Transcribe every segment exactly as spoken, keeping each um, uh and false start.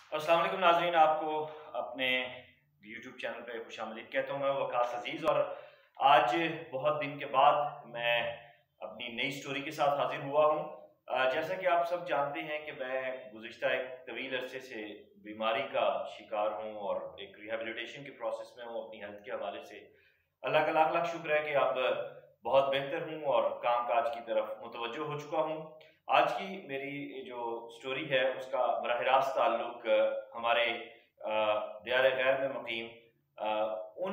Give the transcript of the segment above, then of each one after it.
अस्सलाम वालेकुम नाज़रीन, आपको अपने यूट्यूब चैनल पे खुशामदीद कहता हूँ। मैं वकास अजीज़ और आज बहुत दिन के बाद मैं अपनी नई स्टोरी के साथ हाजिर हुआ हूँ। अ, जैसा कि आप सब जानते हैं कि मैं गुज़िश्ता एक तवील अरसे से बीमारी का शिकार हूँ और एक रिहैबिलिटेशन के प्रोसेस में हूँ अपनी हेल्थ के हवाले से। अल्लाह का लाख लाख शुक्र है कि अब बहुत बेहतर हूँ और काम-काज की तरफ मुतवज्जो हो चुका हूँ। आज की मेरी जो स्टोरी है उसका बराह रास्त ताल्लुक हमारे अ, दियार गैर में मुकीम अ, उन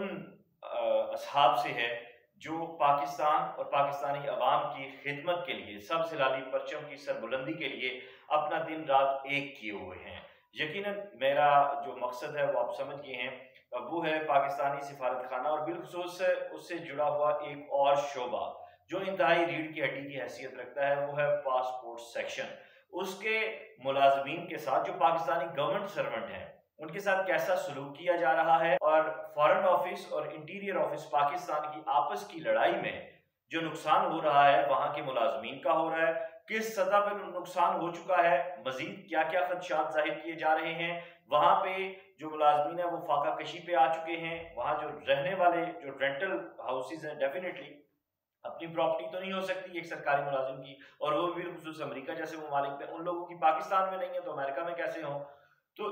अ, असहाब से है जो पाकिस्तान और पाकिस्तानी अवाम की खिदमत के लिए सबसे परचम की सरबुलंदी के लिए अपना दिन रात एक किए हुए हैं। यकीनन मेरा जो मकसद है वो आप समझ गए हैं, वो है पाकिस्तानी सिफारत खाना और बिलखुसूस उससे जुड़ा हुआ एक और शोबा जो इंतहाई रीढ़ की हड्डी की हैसियत रखता है, वो है पासपोर्ट सेक्शन। उसके मुलाजमीन के साथ जो पाकिस्तानी गवर्नमेंट सर्वेंट हैं उनके साथ कैसा सलूक किया जा रहा है और फॉरेन ऑफिस और इंटीरियर ऑफिस पाकिस्तान की आपस की लड़ाई में जो नुकसान हो रहा है वहां के मुलाजमीन का हो रहा है, किस सतह पर नुकसान हो चुका है, मजीद क्या क्या खदशात जाहिर किए जा रहे हैं, वहां पे जो मुलाजमीन है वो फाका कशी पे आ चुके हैं, वहां जो रहने वाले जो रेंटल हाउसेज हैं डेफिनेटली अपनी प्रॉपर्टी तो नहीं हो सकती एक सरकारी मुलाजिम की, और वो भी खुसूस अमेरिका जैसे ममालिक में, उन लोगों की पाकिस्तान में नहीं है तो अमेरिका में कैसे हो। तो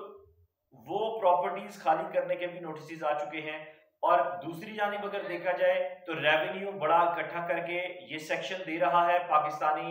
वो प्रॉपर्टीज खाली करने के भी नोटिस आ चुके हैं। और दूसरी जानिब अगर देखा जाए तो रेवेन्यू बड़ा इकट्ठा करके ये सेक्शन दे रहा है पाकिस्तानी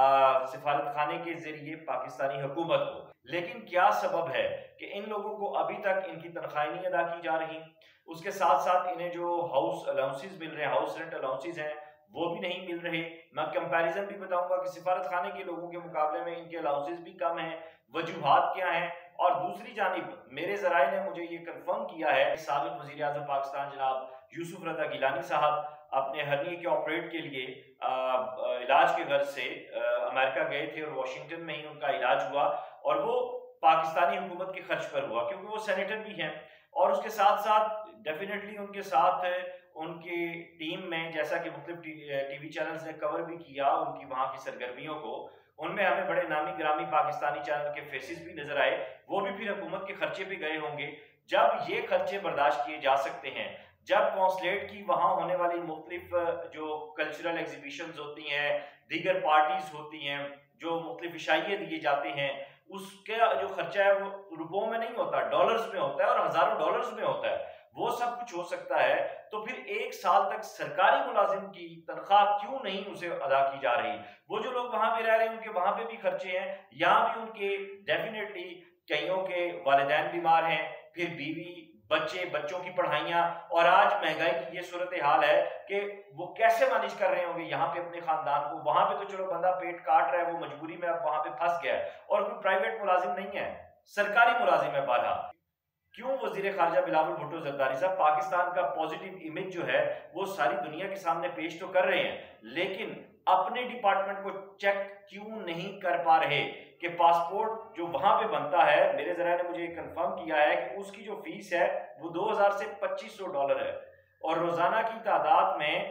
सिफारत खाने के जरिए पाकिस्तानी हुकूमत को। लेकिन क्या सबब है कि इन लोगों को अभी तक इनकी तनख्वाहें नहीं अदा की जा रही, उसके साथ साथ इन्हें जो हाउस अलाउंसेस मिल रहे हैं, हाउस रेंट अलाउंसेस हैं, वो भी नहीं मिल रहे। मैं कंपैरिजन भी बताऊंगा कि सिफारत खाने के लोगों के मुकाबले में इनके अलाउंसेस भी कम हैं, वजूहात क्या हैं। और दूसरी जानिब मेरे जराए ने मुझे ये कंफर्म किया है कि साबिक वजीर आजम पाकिस्तान जनाब यूसुफ रजा गिलानी साहब अपने हर्निए के ऑपरेट के लिए आ, आ, इलाज के गर्ज से अमेरिका गए थे और वाशिंगटन में ही उनका इलाज हुआ और वो पाकिस्तानी हुकूमत के खर्च पर हुआ क्योंकि वो सेनेटर भी हैं। और उसके साथ साथ डेफिनेटली उनके साथ उनकी टीम में, जैसा कि मुख्तलिफ टीवी चैनल्स ने कवर भी किया उनकी वहां की सरगर्मियों को, उनमें हमें बड़े नामी ग्रामी पाकिस्तानी चैनल के फेसेस भी नजर आए, वो भी फिर हुकूमत के खर्चे पे गए होंगे। जब ये खर्चे बर्दाश्त किए जा सकते हैं, जब कौंसलेट की वहां होने वाली मुख्तलिफ जो कल्चरल एग्जीबिशन होती हैं, दीगर पार्टीज होती हैं, जो मुख्तलिफ इशाइये दिए जाते हैं, उसका जो खर्चा है वो रुपयों में नहीं होता, डॉलर्स में होता है और हजारों डॉलर्स में होता है। वो सब कुछ हो सकता है तो फिर एक साल तक सरकारी मुलाजिम की तनख्वाह क्यों नहीं उसे अदा की जा रही। वो जो लोग वहां पे रह रहे हैं उनके वहां पे भी खर्चे हैं, यहाँ भी उनके डेफिनेटली कईयों के वालिदैन बीमार हैं, फिर बीवी बच्चे, बच्चों की पढ़ाइयाँ, और आज महंगाई की ये सूरत हाल है कि वो कैसे मैनेज कर रहे होंगे यहाँ पे अपने खानदान को। वहां पे तो चलो बंदा पेट काट रहा है, वो मजबूरी में अब वहां पे फंस गया है और कोई प्राइवेट मुलाजिम नहीं है, सरकारी मुलाजिम है। बारह क्यों वजीर खारजा बिलावल भुट्टो जरदारी साहब पाकिस्तान का पॉजिटिव इमेज जो है वो सारी दुनिया के सामने पेश तो कर रहे हैं, लेकिन अपने डिपार्टमेंट को चेक क्यों नहीं कर पा रहे कि पासपोर्ट जो वहां पे बनता है, मेरे जरा ने मुझे कंफर्म किया है कि उसकी जो फीस है वो दो हज़ार से पच्चीस सौ डॉलर है और रोजाना की तादाद में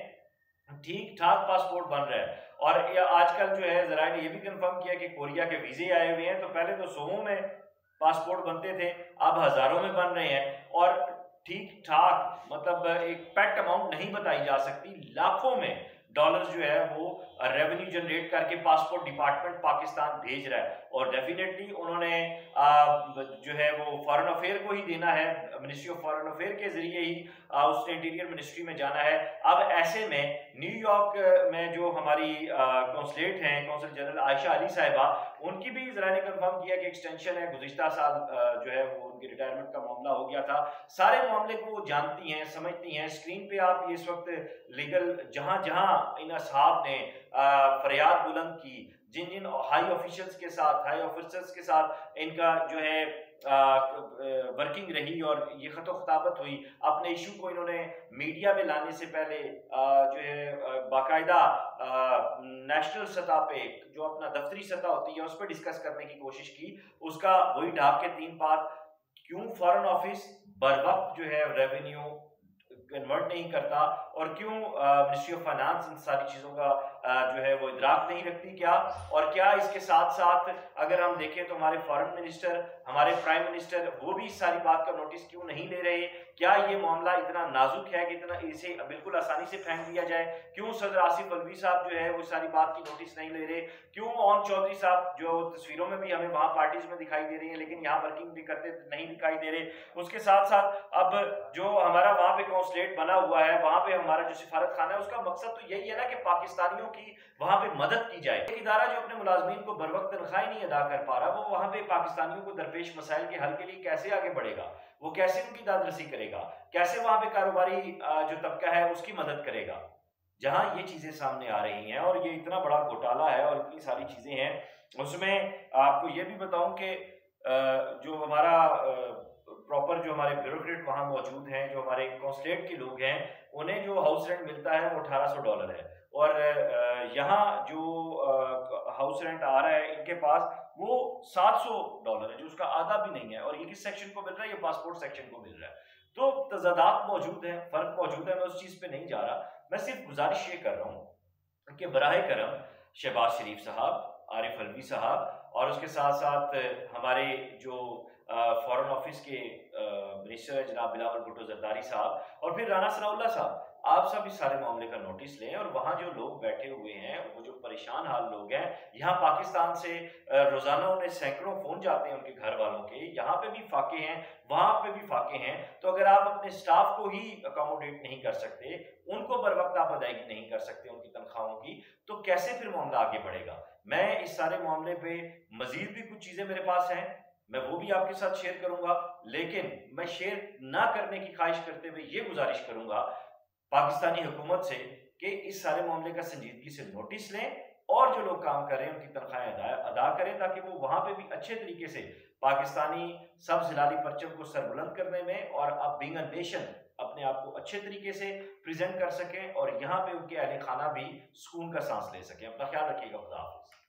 ठीक ठाक पासपोर्ट बन रहा है। और आजकल जो है जरा ने यह भी कंफर्म किया कि कोरिया के वीजे आए हुए हैं, तो पहले तो सौों में पासपोर्ट बनते थे, अब हजारों में बन रहे हैं और ठीक ठाक, मतलब एक पैक्ट अमाउंट नहीं बताई जा सकती, लाखों में डॉलर्स जो है वो रेवेन्यू जनरेट करके पासपोर्ट डिपार्टमेंट पाकिस्तान भेज रहा है। और डेफिनेटली उन्होंने आ, जो है वो फॉरेन अफेयर को ही देना है, मिनिस्ट्री ऑफ फॉरेन अफेयर के जरिए ही आ, उसने इंटीरियर मिनिस्ट्री में जाना है। अब ऐसे में न्यूयॉर्क में जो हमारी कौंसलेट हैं, कौंसल जनरल आयशा अली साहिबा, उनकी भी जरा ने कंफर्म किया कि एक्सटेंशन है, गुज़िश्ता साल जो है वो उनकी रिटायरमेंट का मामला हो गया था। सारे मामले को वो जानती हैं, समझती हैं। स्क्रीन पे आप इस वक्त लीगल जहां जहां इन असहाब ने फरियाद बुलंद की, जिन जिन हाई ऑफिशियल्स के साथ, हाई ऑफिसर्स के साथ इनका जो है वर्किंग रही और ये खतो खताबत हुई, अपने इशू को इन्होंने मीडिया में लाने से पहले आ, जो है बाकायदा नेशनल सतह पे जो अपना दफ्तरी सतह होती है उस पर डिस्कस करने की कोशिश की, उसका वही ढाक के तीन बात। क्यों फॉरेन ऑफिस बर वक्त जो है रेवेन्यू कन्वर्ट नहीं करता और क्यों मिनिस्ट्री ऑफ फाइनेंस इन सारी चीजों का आ, जो है वो इदराक नहीं रखती क्या। और क्या इसके साथ साथ अगर हम देखें तो हमारे फॉरेन मिनिस्टर हमारे प्राइम मिनिस्टर वो भी इस सारी बात का नोटिस क्यों नहीं ले रहे? क्या ये मामला इतना नाजुक है कि इतना इसे बिल्कुल आसानी से फेंक दिया जाए? क्यों सदर आसिफ अलवी साहब जो है वो सारी बात की नोटिस नहीं ले रहे? क्यों ओन चौधरी साहब जो तस्वीरों में भी हमें वहां पार्टीज में दिखाई दे रही है लेकिन यहाँ वर्किंग भी करते नहीं दिखाई दे रहे? उसके साथ साथ अब जो हमारा वहां पे कॉन्सुलेट बना हुआ है, वहां पे हमारा जो सिफारत खाना है, उसका मकसद तो यही है ना कि पाकिस्तानियों की वहां पे मदद की जाए। एक इदारा जो अपने मुलाजमीन को बर वक्त तनख्वाह नहीं अदा कर पा रहा, वो वहां पे पाकिस्तानियों को दरपेश मसाइल के हल के लिए कैसे आगे बढ़ेगा? वो कैसे उनकी दादरसी करेगा? कैसे वहां पे कारोबारी जो तबका है उसकी मदद करेगा? जहां ये चीजें सामने आ रही हैं और ये इतना बड़ा घोटाला है और इतनी सारी चीजें हैं, उसमें आपको ये भी बताऊं कि जो हमारा प्रॉपर जो हमारे ब्यूरोक्रेट वहां मौजूद हैं, जो हमारे कॉन्सुलेट के लोग हैं, उन्हें जो हाउस रेंट मिलता है वो अठारह सौ डॉलर है और यहाँ जो हाउस रेंट आ रहा है इनके पास वो सात सौ डॉलर है, जो उसका आधा भी नहीं है। और ये किस सेक्शन को मिल रहा है? ये पासपोर्ट सेक्शन को मिल रहा है। तो तजादात मौजूद है, फर्क मौजूद है। मैं उस चीज पे नहीं जा रहा, मैं सिर्फ गुजारिश ये कर रहा हूँ कि बराहे करम शहबाज शरीफ साहब, आरिफ अलवी साहब और उसके साथ साथ हमारे जो फॉरेन ऑफिस के मिनिस्टर जनाब बिलावल भुट्टो जरदारी साहब और फिर राना सनाउल्लाह साहब, आप सब इस सारे मामले का नोटिस लें और वहां जो लोग बैठे हुए हैं, वो जो परेशान हाल लोग हैं, यहाँ पाकिस्तान से रोजाना उन्हें सैकड़ों फोन जाते हैं उनके घर वालों के, यहाँ पे भी फाके हैं, वहां पे भी फाके हैं। तो अगर आप अपने स्टाफ को ही अकोमोडेट नहीं कर सकते, उनको बर वक्त आप अदायगी नहीं कर सकते उनकी तनख्वाहों की, तो कैसे फिर मामला आगे बढ़ेगा? मैं इस सारे मामले पे मजीद भी कुछ चीजें मेरे पास हैं, मैं वो भी आपके साथ शेयर करूंगा, लेकिन मैं शेयर ना करने की ख्वाहिश करते हुए ये गुजारिश करूंगा पाकिस्तानी हुकूमत से कि इस सारे मामले का संजीदगी से नोटिस लें और जो लोग काम कर रहे हैं उनकी तनख्वाहें अदा, अदा करें, ताकि वो वहां पे भी अच्छे तरीके से पाकिस्तानी सब जिलाली परचम को सरबुलंद करने में और अब बीइंग अ नेशन अपने आप को अच्छे तरीके से प्रेजेंट कर सकें और यहाँ पे उनके अहले खाना भी सुकून का सांस ले सकें। अपना ख्याल रखिएगा। खुदा हाफिज़।